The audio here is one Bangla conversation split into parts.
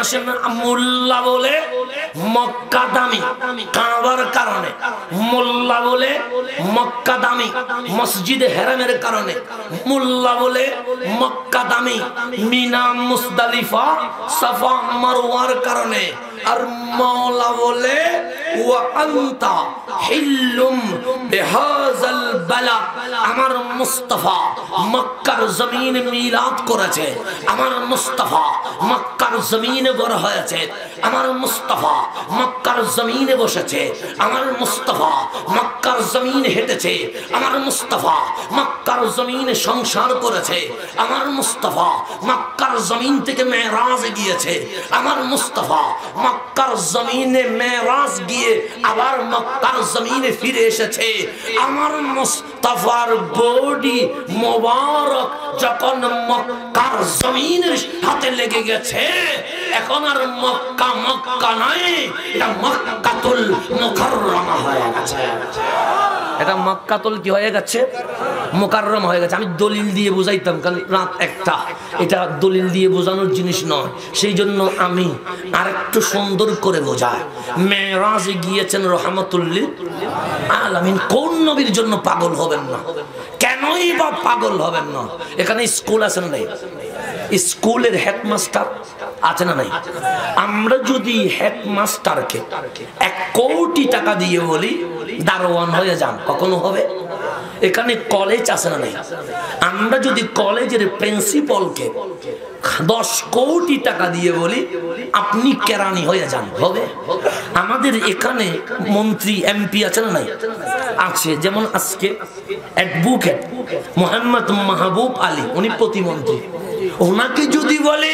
আসেন মোল্লা বলে মক্কা দামি কাবার কারণে, মোল্লা বলে মক্কা দামি মসজিদে হেরামের কারণে, মোল্লা বলে মক্কা দামি মিনা মুজদালিফা সাফা মারওয়ার কারণে, আর মাওলা বলে ওয়া আনতা হিল্লুম বিহাযাল বালাদ। আমার মুস্তাফা মক্কার জমিনে মিলাদ করেছে, আমার মুস্তাফা মক্কার জমিনে বড় হয়েছে, আমার মুস্তাফা মক্কার জমিনে বসেছে, আমার মুস্তাফা মক্কার জমিনে হেঁটেছে, আমার মুস্তাফা মক্কার জমিনে সংসার করেছে, আমার মুস্তাফা মক্কার জমিন থেকে মেরাজে গিয়েছে, আমার মুস্তাফা মক্কার জমিনে মেরাজ গিয়ে আবার মক্কার জমিনে ফিরে এসেছে। আমার মুস্তাফার বডি মোবারক যখন মক্কার জমিনের হাতে লেগে গেছে, এখন আর মক্কা মক্কা নয়, এটা মক্কাতুল মুকাররমা হয়ে গেছে। এটা মক্কাতুল কি হয়ে গেছে? মুকাররমা হয়ে গেছে। আমি দলিল দিয়ে বুঝাইতাম, কারণ রাত একটা, এটা দলিল দিয়ে বোঝানোর জিনিস নয়, সেই জন্য আমি আরেকটু সুন্দর করে বোঝাই। মেরাজে গিয়েছেন রহমাতুল লিল আলামিন। কোন নবীর জন্য পাগল হবেন না? কেনই বা পাগল হবেন না? এখানে স্কুল আছে না নাই? স্কুলের হেডমাস্টার আছে না নাই? আমরা যদি হেডমাস্টারকে 1 কোটি টাকা দিয়ে বলি দারোয়ান হয়ে যান, কখনো হবে? এখানে কলেজ আছে না নাই? আমরা যদি কলেজের প্রিন্সিপালকে 10 কোটি টাকা দিয়ে বলি আপনি কেরানি হয়ে যান, হবে? আমাদের এখানে মন্ত্রী এমপি আছে না নাই? আছে। যেমন আজকে অ্যাডভোকেট মোহাম্মদ মাহবুব আলী, উনি প্রতিমন্ত্রী। ওনাকে যদি বলে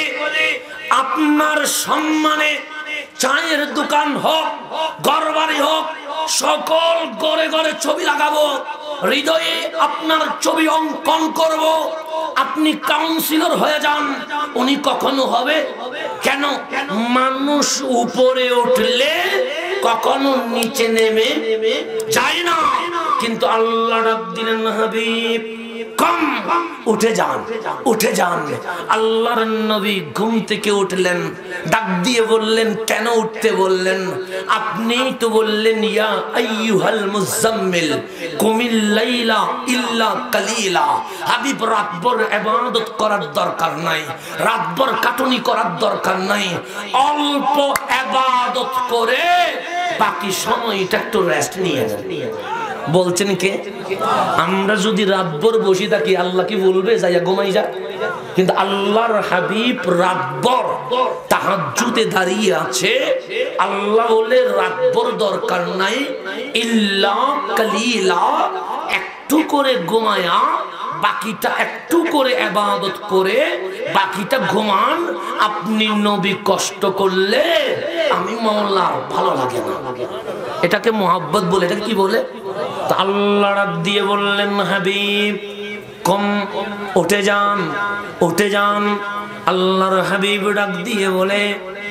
আপনার সম্মানে চায়ের দোকান হোক, ঘরবাড়ি হোক, সকল ঘরে ঘরে ছবি লাগাবো, হৃদয়ে আপনার ছবি অঙ্কন করব, আপনি কাউন্সিলর হয়ে যান, উনি কখনো হবে? কেন? মানুষ উপরে উঠলে কখনো নিচে নেমে যায় না, কিন্তু আল্লাহ ডাক দিলেন হাবিব কম উঠে যান, উঠে যান। আল্লাহর নবী ঘুম থেকে উঠলেন, ডাক দিয়ে বললেন, কেন উঠতে বললেন? আপনি তো বললেন ইয়া আইয়ুহাল মুজাম্মিল কুমিল লাইলা ইল্লা কালিলা। হাবিব রাতভর ইবাদত করার দরকার নাই, রাতভর কাটুনি করার দরকার নাই, অল্প ইবাদত করে বাকি সময়টা একটু রেস্ট নিয়ে যান। বলছেন কে? আমরা যদি রাতভর বসে থাকি আল্লাহ কি বলবে যাইয়া ঘুমাই যা? কিন্তু আল্লাহর হাবিব রাতভর তাহাজ্জুদে দাঁড়িয়ে আছে। আল্লাহ বলে রাতভর দরকার নাই, ইল্লা কালিলা, একটু করে ঘুমায়া বাকিটা একটু করে ইবাদত করে বাকিটা ঘুমান। আপনি নবী কষ্ট করলে আমি মাওলার ভালো লাগে না, এটাকে মোহাব্বত বলে। এটাকে কি বলে? তো আল্লাহ ডাক দিয়ে বললেন হাবিব কম উঠে যান, উঠে যান। আল্লাহর হাবিব ডাক দিয়ে বলে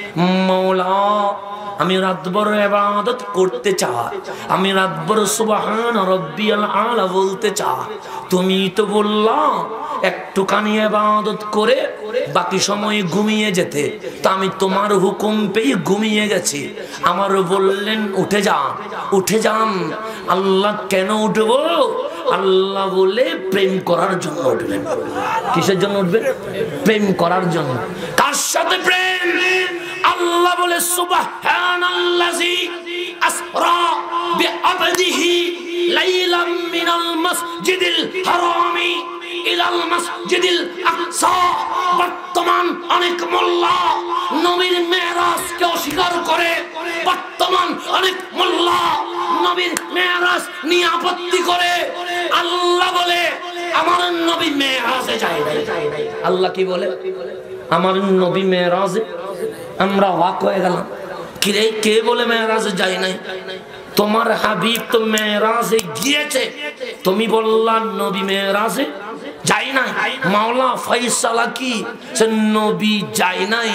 মাওলা আমি রাতভর ইবাদত করতে চাই, আমি রাতভর সুবহান রাব্বিয়াল আলা বলতে চাই। তুমি তো বললা একটুখানি ইবাদত করে বাকি সময় ঘুমিয়ে যেতে, তা আমি তোমার হুকুম পেয়ে ঘুমিয়ে গেছি। আমার বললেন উঠে যান, উঠে যান। আল্লাহ কেন উঠবো? আল্লাহ বলে প্রেম করার জন্য উঠবেন। কিসের জন্য উঠবেন? প্রেম করার জন্য। কার সাথে প্রেম? আল্লাহ বলে সুবহানাল্লাযী আসরা বিআবদিহি লাইলাম মিনাল মাসজিদিল হারামি ইলাল মাসজিদিল আকসা। বর্তমান অনেক মোল্লা নবীর মেরাজকে অস্বীকার করে, বর্তমান অনেক মোল্লা নবীর মেরাজ নিয়ে আপত্তি করে। আল্লাহ বলে আমার নবী মেরাজে যায় নাই। আল্লাহ কি বলে? আমার নবী মেরাজে। আমরা অবাক হয়ে গেলাম, কিরে কে বলে মেরাজে যায় নাই? তোমার হাবিব তো মেরাজে গিয়েছে, তুমি বললা নবী মেরাজে যাই নাই। মাওলা ফয়সালা কি? সে নবী যাই নাই।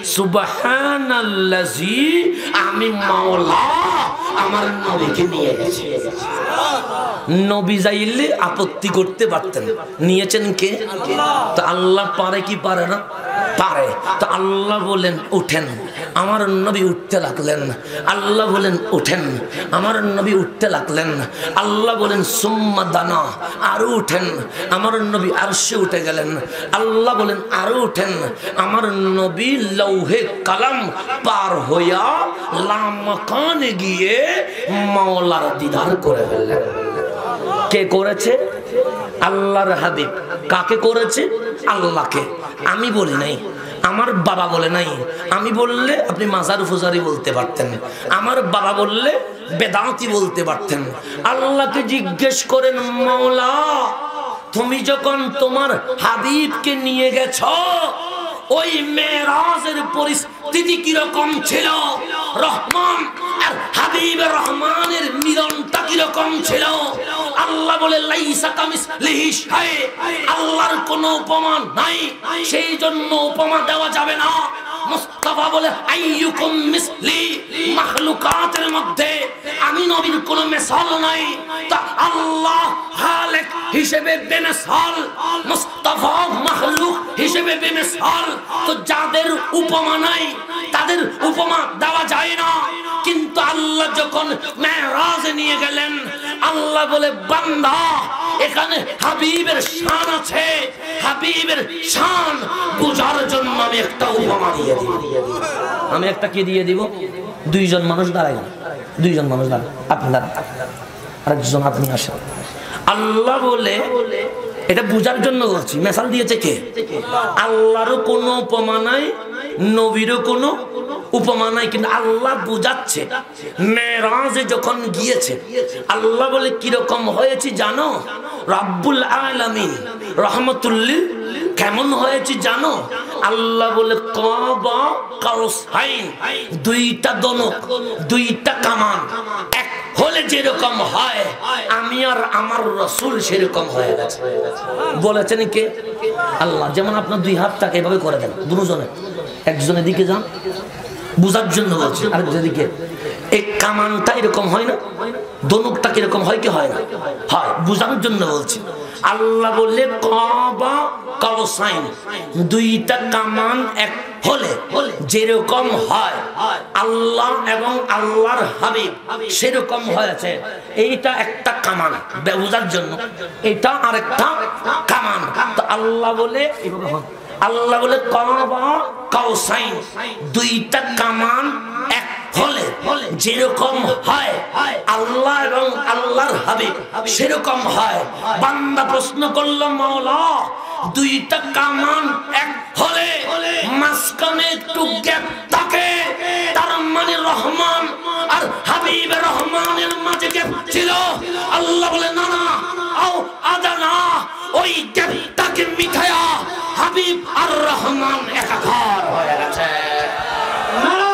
সুবহানাল্লাযী, আমি মাওলা আমার নবীকে নিয়ে গেছে। নবী যাইলে আপত্তি করতে পারতেন, নিয়েছেন কে? তো আল্লাহ পারে কি পারে না? পারে। তো আল্লাহ বলেন উঠেন, আমার নবী উঠতে লাগলেন। আল্লাহ বলেন উঠেন, আমার নবী উঠতে লাগলেন। আল্লাহ বলেন সুম্মা দানা, আরো উঠেন, আমার নবী আরশে উঠে গেলেন। আল্লাহ বলেন আরো উঠেন, আমার নবী লৌহে কালাম পার হইয়া লামাকানে গিয়ে মাওলার দিদার করে ফেললেন। কে করেছে? আল্লাহর হাবিব। কাকে করেছে? আল্লাহকে। আমি বলি নাই, আমার বাবা বলে নাই। আমি বললে আপনি মাজার ফুজারি বলতে পারতেন, আমার বাবা বললে বেদাতি বলতে পারতেন। আল্লাহকে জিজ্ঞেস করেন, মাওলা তুমি যখন তোমার হাবিবকে নিয়ে গেছো, ওই মেরাজের পরিস্থিতি কিরকম ছিল? রহমান আর হাবিবে রহমানের মিলনটা কিরকম ছিল? আল্লাহ বলে লাইসা কামিসলিহি শাই, আল্লাহর কোনো উপমা নাই, সেই জন্য উপমা দেওয়া যাবে না। মুস্তাফা বলে আইয়ুকুম মিসলি, মাখলুকাতের মধ্যে আমি নবীর কোনো মিসাল নাই। তা আল্লাহ খালিক হিসেবে বেমিসাল, মুস্তাফা মাখলুক হিসেবে বেমিসাল। তো যাদের উপমা নাই তাদের উপমা দেওয়া যায় না। কিন্তু আল্লাহ যখন মেরাজে নিয়ে গেলেন, আল্লাহ বলে বান্দা এখানে হাবিবের শান আছে, হাবিবের শান বুঝার জন্য আমি একটা উপমা দিয়ে দিব। আমি একটা কি দিয়ে দিব? দুইজন মানুষ দাঁড়ায়, দুইজন মানুষ দাঁড়ায়, আপনি দাঁড়ান, আরেকজন আপনি আসেন। আল্লাহ বলে এটা বুঝার জন্য বলছি। মেসাল দিয়েছে কে? আল্লাহরও কোনো উপমা নাই, নবীরও কোনো উপমা নাই, কিন্তু আল্লাহ বুঝাচ্ছে। মেরাজে যখন গিয়েছে আল্লাহ বলে কিরকম হয়েছে জানো? রাব্বুল আলামিন রহমতুল্লিল কেমন হয়েছে জানো? আল্লাহ বলে কাবা কাউসাইন, দুইটা দনক, দুইটা কামান এক হলে যেরকম হয়, আমি আর আমার রাসূল সেরকম হয়ে গেছে। বলেছেন কে? আল্লাহ। যেমন আপনার দুই হাতটাকে এভাবে করে দেন, দুজনে একজনের দিকে যান, বুঝার জন্য বলছি। আরেকজনের দিকে এই কামানটা এরকম হয় না, দনুকটা কিরকম হয় কি হয় না? হয়, বুঝানোর জন্য বলছি। আল্লাহ বললে কাবা কাউসাইন, দুইটা কামান এক হলে যেরকম হয় আল্লাহ এবং আল্লাহর হাবিব সেরকম হয়েছে। এইটা একটা কামান বুঝার জন্য, এটা আরেকটা কামান। তো আল্লাহ বলে আল্লাহ বলে কাবা কাউসাইন, দুইটা কামান এক হলে যেরকম হয় আল্লাহ এবং আল্লাহর হাবিব সেরকম হয়। বান্দা প্রশ্ন করলো, মাওলা দুইটা কামান এক হলে মাঝখানে একটু গ্যাপ থাকে, তার মানে রহমান আর হাবিবে রহমানের মাঝে গ্যাপ ছিল? আল্লাহ বলে না না, আও আদানা, ওই গ্যাপটাকে মিটায়া হাবিব আর রহমান একাকার হয়ে গেছে।